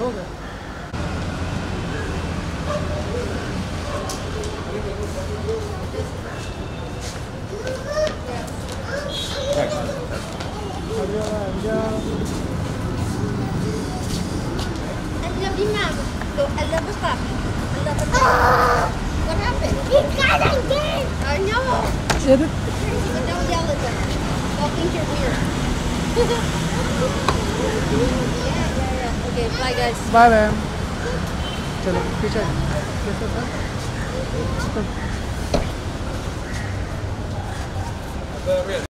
हो गया। Andiamo di mamma. Andiamo a fare. What happened? He got again. I know. But don't yell at them. They'll think you're weird. Yeah. Okay, bye guys. Bye ma'am. चलो पीछे।